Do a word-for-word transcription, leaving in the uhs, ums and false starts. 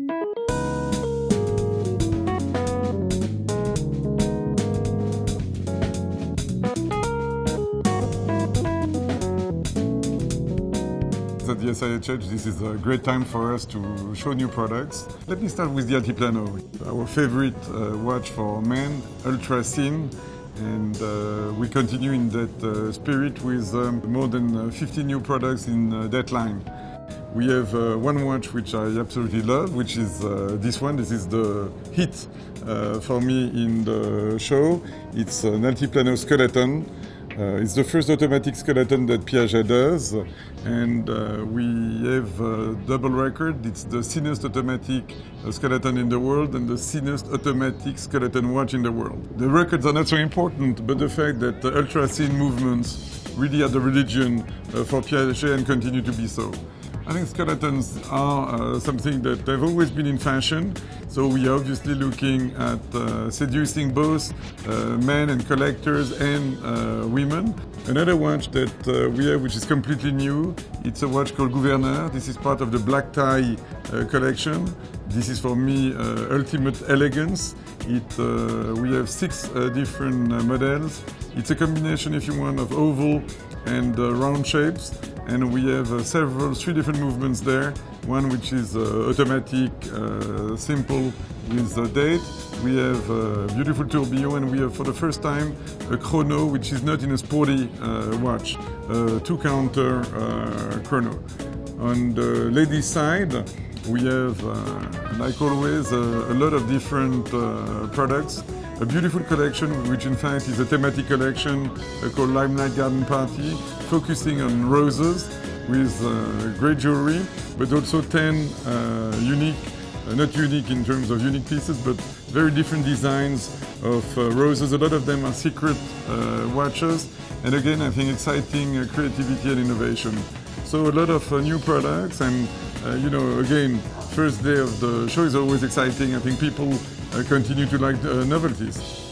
At the S I H H, this is a great time for us to show new products. Let me start with the Altiplano, our favorite uh, watch for men, ultra thin, and uh, we continue in that uh, spirit with um, more than uh, fifty new products in uh, that line. We have uh, one watch which I absolutely love, which is uh, this one. This is the hit uh, for me in the show. It's an Altiplano skeleton. Uh, it's the first automatic skeleton that Piaget does, and uh, we have a double record. It's the thinnest automatic uh, skeleton in the world and the thinnest automatic skeleton watch in the world. The records are not so important, but the fact that the ultra-thin movements really are the religion uh, for Piaget and continue to be so. I think skeletons are uh, something that have always been in fashion, so we are obviously looking at uh, seducing both uh, men and collectors and uh, women. Another watch that uh, we have, which is completely new, it's a watch called Gouverneur. This is part of the black tie uh, collection. This is for me uh, ultimate elegance. It, uh, we have six uh, different uh, models. It's a combination, if you want, of oval and uh, round shapes, and we have uh, several, three different movements there. One which is uh, automatic, uh, simple with a date. We have a beautiful tourbillon, and we have for the first time a chrono which is not in a sporty uh, watch, a two-counter uh, chrono. On the ladies' side, we have, uh, like always, uh, a lot of different uh, products. A beautiful collection, which in fact is a thematic collection uh, called Limelight Garden Party, focusing on roses with uh, great jewelry, but also ten uh, unique, uh, not unique in terms of unique pieces, but very different designs of uh, roses. A lot of them are secret uh, watches, and again, I think exciting uh, creativity and innovation. So a lot of uh, new products, and uh, you know, again, first day of the show is always exciting. I think people uh, continue to like uh, novelties.